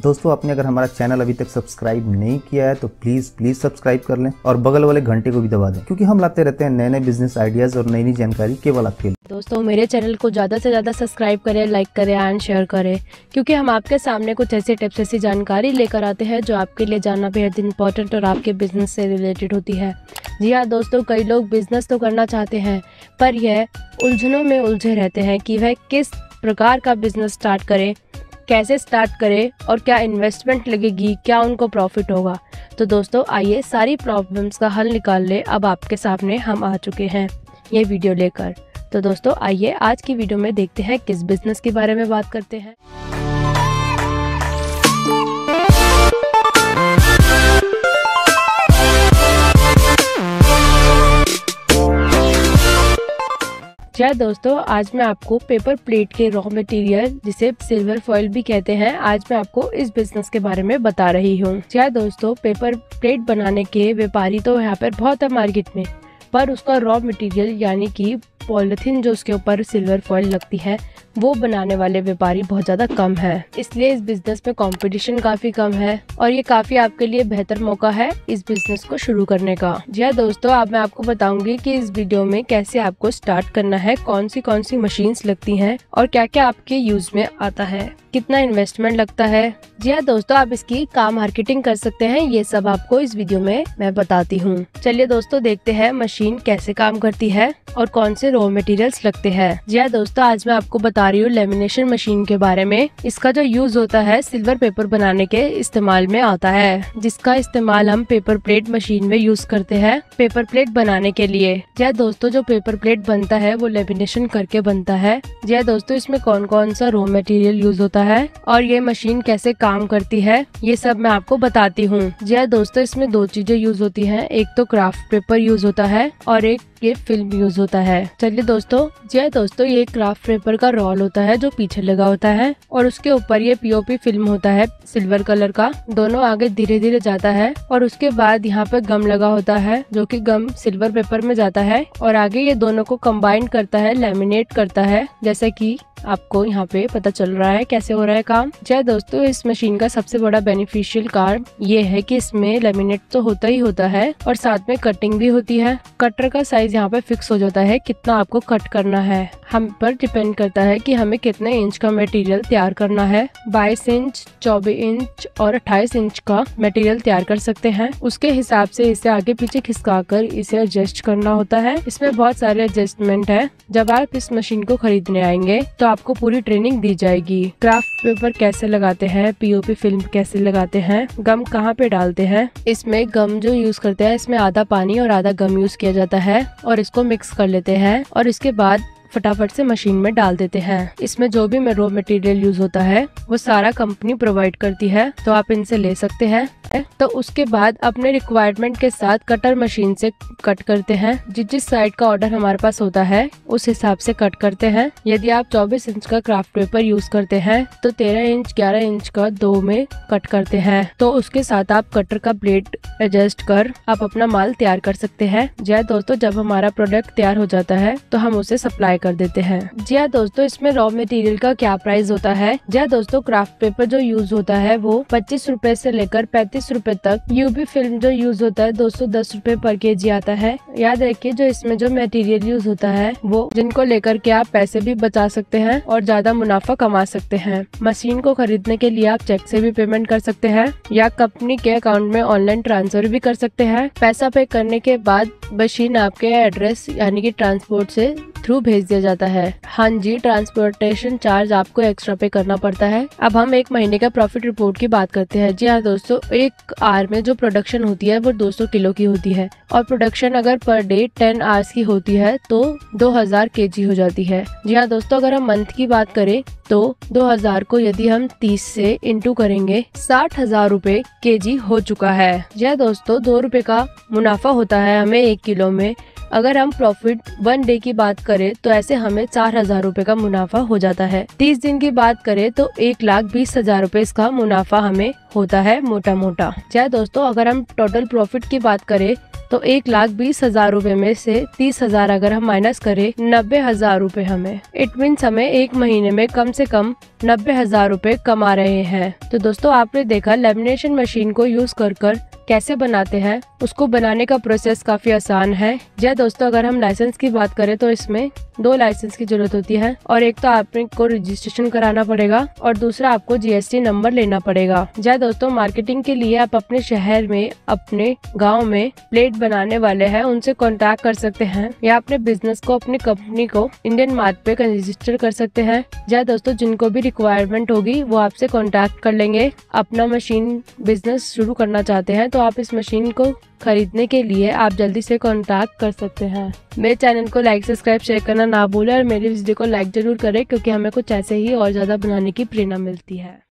दोस्तों आपने अगर हमारा चैनल अभी तक सब्सक्राइब नहीं किया है तो प्लीज सब्सक्राइब कर लें और बगल वाले घंटे को भी दबा दें, क्योंकि हम लाते रहते हैं नए नए बिजनेस आइडियाज और नई नई जानकारी केवल आपके लिए। दोस्तों मेरे चैनल को ज़्यादा से ज़्यादा सब्सक्राइब करें, लाइक करें एंड शेयर करें, क्योंकि हम आपके सामने कुछ ऐसे टिप्स, ऐसी जानकारी लेकर आते हैं जो आपके लिए जानना बेहद इंपॉर्टेंट और आपके बिजनेस से रिलेटेड होती है। जी हाँ दोस्तों, कई लोग बिजनेस तो करना चाहते हैं पर यह उलझनों में उलझे रहते हैं कि वह किस प्रकार का बिजनेस स्टार्ट करें, कैसे स्टार्ट करें और क्या इन्वेस्टमेंट लगेगी, क्या उनको प्रॉफिट होगा। तो दोस्तों आइए सारी प्रॉब्लम्स का हल निकाल ले। अब आपके सामने हम आ चुके हैं ये वीडियो लेकर। तो दोस्तों आइए आज की वीडियो में देखते हैं किस बिजनेस के बारे में बात करते हैं। जी दोस्तों, आज मैं आपको पेपर प्लेट के रॉ मटेरियल, जिसे सिल्वर फॉइल भी कहते हैं, आज मैं आपको इस बिजनेस के बारे में बता रही हूँ। जी दोस्तों, पेपर प्लेट बनाने के व्यापारी तो यहाँ पर बहुत है मार्केट में, पर उसका रॉ मटेरियल यानी कि पॉलिथीन जो उसके ऊपर सिल्वर फॉइल लगती है वो बनाने वाले व्यापारी बहुत ज़्यादा कम है। इसलिए इस बिजनेस में कंपटीशन काफ़ी कम है और ये काफ़ी आपके लिए बेहतर मौका है इस बिजनेस को शुरू करने का। जी हाँ दोस्तों, अब मैं आपको बताऊंगी कि इस वीडियो में कैसे आपको स्टार्ट करना है, कौन सी मशीन्स लगती हैं और क्या क्या आपके यूज में आता है, कितना इन्वेस्टमेंट लगता है। जी हाँ दोस्तों, आप इसकी कहाँ मार्केटिंग कर सकते हैं, ये सब आपको इस वीडियो में मैं बताती हूँ। चलिए दोस्तों देखते हैं मशीन कैसे काम करती है और कौन से रॉ मटेरियल्स लगते हैं। जी हाँ दोस्तों, आज मैं आपको बता रही हूँ लेमिनेशन मशीन के बारे में। इसका जो यूज होता है सिल्वर पेपर बनाने के इस्तेमाल में आता है, जिसका इस्तेमाल हम पेपर प्लेट मशीन में यूज करते हैं पेपर प्लेट बनाने के लिए। जी हाँ दोस्तों, जो पेपर प्लेट बनता है वो लेमिनेशन करके बनता है। जी हाँ दोस्तों, इसमें कौन कौन सा रॉ मटेरियल यूज होता है और ये मशीन कैसे काम करती है ये सब मैं आपको बताती हूँ। जी हाँ दोस्तों, इसमें दो चीजें यूज होती हैं, एक तो क्राफ्ट पेपर यूज होता है और एक ये फिल्म यूज होता है। चलिए दोस्तों, जी हाँ दोस्तों, ये क्राफ्ट पेपर का रोल होता है जो पीछे लगा होता है और उसके ऊपर ये पीओपी फिल्म होता है सिल्वर कलर का, दोनों आगे धीरे धीरे जाता है और उसके बाद यहाँ पे गम लगा होता है जो कि गम सिल्वर पेपर में जाता है और आगे ये दोनों को कंबाइन करता है, लेमिनेट करता है, जैसे कि आपको यहाँ पे पता चल रहा है कैसे हो रहा है काम। जी दोस्तों, इस मशीन का सबसे बड़ा बेनिफिशियल काम ये है कि इसमें लेमिनेट तो होता ही होता है और साथ में कटिंग भी होती है। कटर का साइज यहाँ पे फिक्स हो जाता है, कितना आपको कट करना है हम पर डिपेंड करता है कि हमें कितने इंच का मटेरियल तैयार करना है। 22 इंच, 24 इंच और 28 इंच का मटेरियल तैयार कर सकते हैं। उसके हिसाब से इसे आगे पीछे खिसकाकर इसे एडजस्ट करना होता है। इसमें बहुत सारे एडजस्टमेंट है। जब आप इस मशीन को खरीदने आएंगे तो आपको पूरी ट्रेनिंग दी जाएगी। क्राफ्ट पेपर कैसे लगाते हैं, पीओपी फिल्म कैसे लगाते हैं, गम कहाँ पे डालते हैं। इसमें गम जो यूज करते हैं इसमें आधा पानी और आधा गम यूज किया जाता है और इसको मिक्स कर लेते हैं और इसके बाद फटाफट से मशीन में डाल देते हैं। इसमें जो भी रॉ मटेरियल यूज होता है वो सारा कंपनी प्रोवाइड करती है, तो आप इनसे ले सकते हैं। तो उसके बाद अपने रिक्वायरमेंट के साथ कटर मशीन से कट करते हैं। जिस साइड का ऑर्डर हमारे पास होता है उस हिसाब से कट करते हैं। यदि आप 24 इंच का क्राफ्ट पेपर यूज करते हैं तो 13 इंच 11 इंच का 2 में कट करते हैं, तो उसके साथ आप कटर का ब्लेड एडजस्ट कर आप अपना माल तैयार कर सकते हैं। जी हाँ दोस्तों, जब हमारा प्रोडक्ट तैयार हो जाता है तो हम उसे सप्लाई कर देते हैं। जी हाँ दोस्तों, इसमें रॉ मटेरियल का क्या प्राइस होता है। जी हाँ दोस्तों, क्राफ्ट पेपर जो यूज होता है वो 25 रुपए से लेकर 35 रुपए तक। यूबी फिल्म जो यूज होता है 210 रुपए पर केजी आता है। याद रखिए, जो इसमें जो मटेरियल यूज होता है वो जिनको लेकर के आप पैसे भी बचा सकते हैं और ज्यादा मुनाफा कमा सकते हैं। मशीन को खरीदने के लिए आप चेक से भी पेमेंट कर सकते हैं या कंपनी के अकाउंट में ऑनलाइन ट्रांसफर भी कर सकते हैं। पैसा पे करने के बाद मशीन आपके एड्रेस यानी कि ट्रांसपोर्ट से थ्रू भेज दिया जाता है। हाँ जी, ट्रांसपोर्टेशन चार्ज आपको एक्स्ट्रा पे करना पड़ता है। अब हम एक महीने का प्रॉफिट रिपोर्ट की बात करते हैं। जी हाँ दोस्तों, एक आवर में जो प्रोडक्शन होती है वो 200 किलो की होती है और प्रोडक्शन अगर पर डे 10 आवर्स की होती है तो 2000 केजी हो जाती है। जी हाँ दोस्तों, अगर हम मंथ की बात करें तो 2000 को यदि हम 30 से इंटू करेंगे 60,000 रुपए केजी हो चुका है। जी हाँ दोस्तों, 2 रुपए का मुनाफा होता है हमें 1 किलो में अगर हम प्रॉफिट 1 डे की बात करें तो ऐसे हमें 4,000 रूपए का मुनाफा हो जाता है। 30 दिन की बात करें तो 1,20,000 रूपए इसका मुनाफा हमें होता है मोटा मोटा। चाहे दोस्तों अगर हम टोटल प्रॉफिट की बात करें तो 1,20,000 रूपए में से 30,000 अगर हम माइनस करें 90,000 रूपए हमें, इट मीन्स हमें एक महीने में कम से कम 90,000 रूपए कमा रहे हैं। तो दोस्तों आपने देखा लेमिनेशन मशीन को यूज कर कैसे बनाते हैं, उसको बनाने का प्रोसेस काफी आसान है। जी दोस्तों अगर हम लाइसेंस की बात करें तो इसमें 2 लाइसेंस की जरूरत होती है और एक तो आपको रजिस्ट्रेशन कराना पड़ेगा और दूसरा आपको जीएसटी नंबर लेना पड़ेगा। जी दोस्तों मार्केटिंग के लिए आप अपने शहर में, अपने गांव में प्लेट बनाने वाले हैं उनसे कांटेक्ट कर सकते हैं या अपने बिजनेस को, अपनी कंपनी को इंडियन मार्ट पे रजिस्टर कर सकते हैं। जी दोस्तों जिनको भी रिक्वायरमेंट होगी वो आपसे कांटेक्ट कर लेंगे। अपना मशीन बिजनेस शुरू करना चाहते हैं तो आप इस मशीन को खरीदने के लिए आप जल्दी से कांटेक्ट कर सकते हैं। मेरे चैनल को लाइक, सब्सक्राइब, शेयर करना ना भूलें और मेरी वीडियो को लाइक जरूर करें क्योंकि हमें कुछ ऐसे ही और ज्यादा बनाने की प्रेरणा मिलती है।